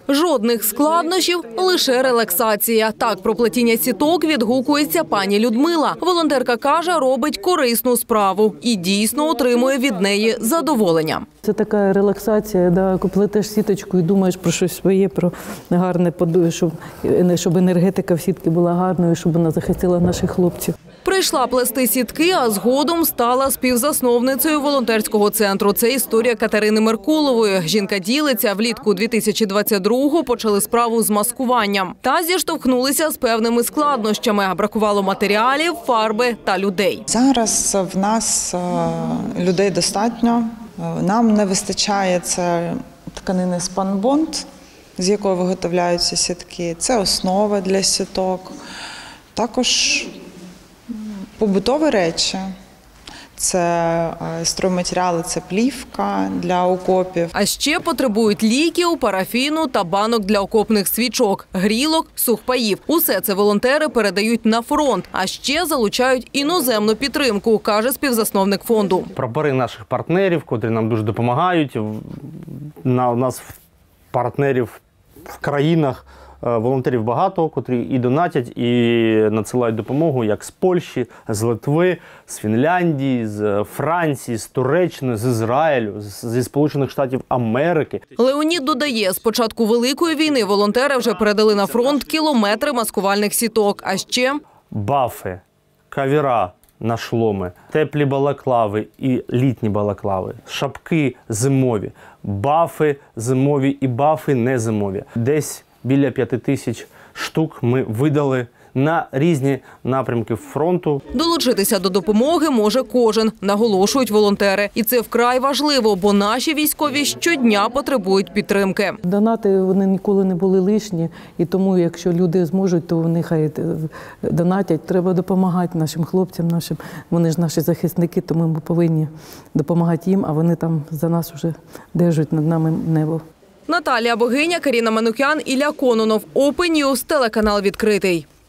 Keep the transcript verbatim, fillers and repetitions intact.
Жодних складнощів, лише релаксація. Так про плетіння сіток відгукується пані Людмила. Волонтерка каже, робить корисну справу і дійсно отримує від неї задоволення. Це така релаксація, да, плетеш сіточку і думаєш про щось своє, про гарне, щоб, щоб енергетика в сітки була гарною, щоб вона захистила наших хлопців. Прийшла плести сітки, а згодом стала співзасновницею волонтерського центру. Це історія Катерини Меркулової. Жінка ділиться, влітку дві тисячі двадцять другого почали справу з маскуванням. Та зіштовхнулися з певними складнощами. Бракувало матеріалів, фарби та людей. Зараз в нас людей достатньо. Нам не вистачає це тканини спанбонд, з якої виготовляються сітки. Це основа для сіток. Також побутові речі. Це стройматеріали, це плівка для окопів. А ще потребують ліків, парафіну та банок для окопних свічок, грілок, сухпаїв. Усе це волонтери передають на фронт, а ще залучають іноземну підтримку, каже співзасновник фонду. Прапори наших партнерів, котрі нам дуже допомагають. У нас партнерів в країнах волонтерів багато, котрі і донатять, і надсилають допомогу, як з Польщі, з Литви, з Фінляндії, з Франції, з Туреччини, з Ізраїлю, зі Сполучених Штатів Америки. Леонід додає, з початку Великої війни волонтери вже передали на фронт кілометри маскувальних сіток, а ще бафи, кавіра на шломи, теплі балаклави і літні балаклави, шапки зимові, бафи зимові і бафи незимові. Десь біля п'яти тисяч штук ми видали на різні напрямки фронту. Долучитися до допомоги може кожен, наголошують волонтери. І це вкрай важливо, бо наші військові щодня потребують підтримки. Донати вони ніколи не були лишні, і тому, якщо люди зможуть, то вони хай донатять. Треба допомагати нашим хлопцям, нашим. Вони ж наші захисники, тому ми повинні допомагати їм, а вони там за нас вже держать над нами небо. Наталія Богиня, Каріна Манукян, Ілля Кононов. Open News, телеканал відкритий.